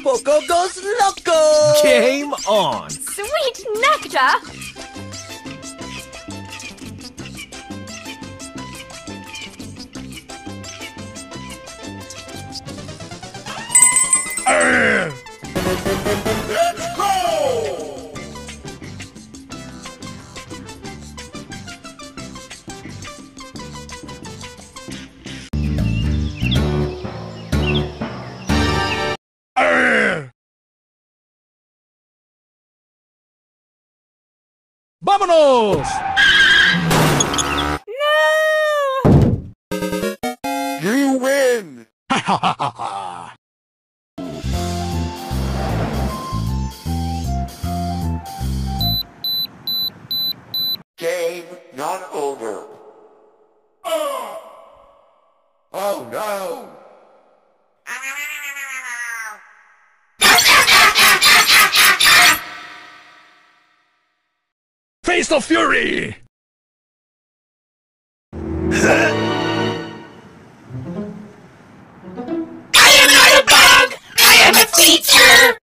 Poco Goes Loco! Game on! Sweet nectar! Let's go! ¡Vámonos! No! You win! ¡Ja, ja, ja, ja, ja! Game not over. Oh no! Face of Fury! I am not a bug! I am a teacher!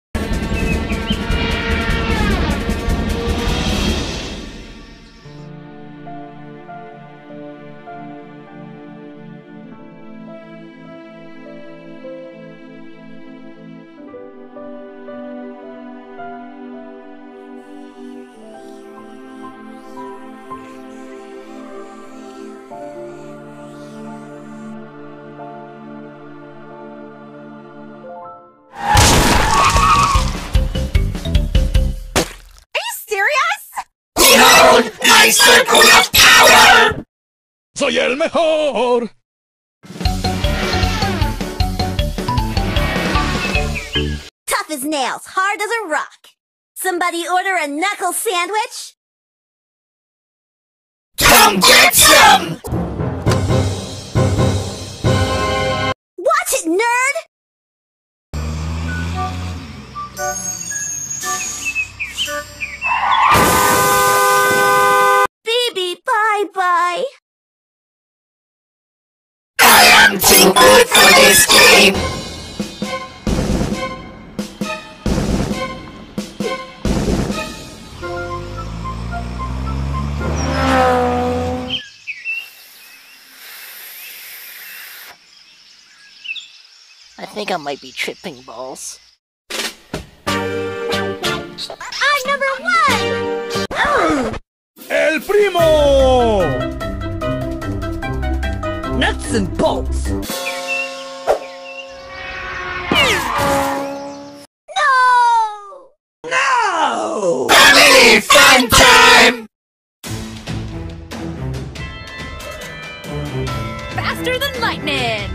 Behold my circle of power! ¡Soy el mejor! Tough as nails, hard as a rock. Somebody order a knuckle sandwich? Come get some! Watch it, nerd! Phoebe, bye-bye. I am too good for this game! I think I might be tripping balls. I'm number one! ¡El primo! Nuts and bolts! No! No! Family fun time! Faster than lightning!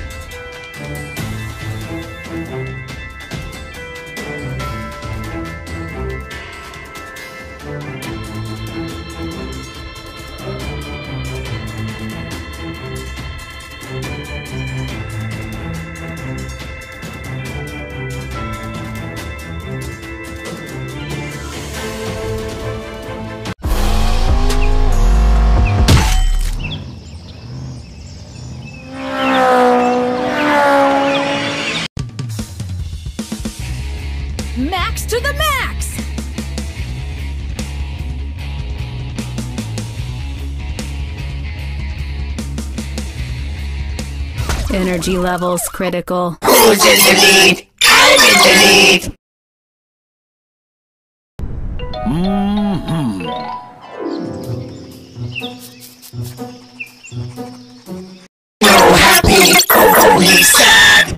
Max to the max! Energy levels critical. Who's in the lead? I'm in the lead! No happy, only sad!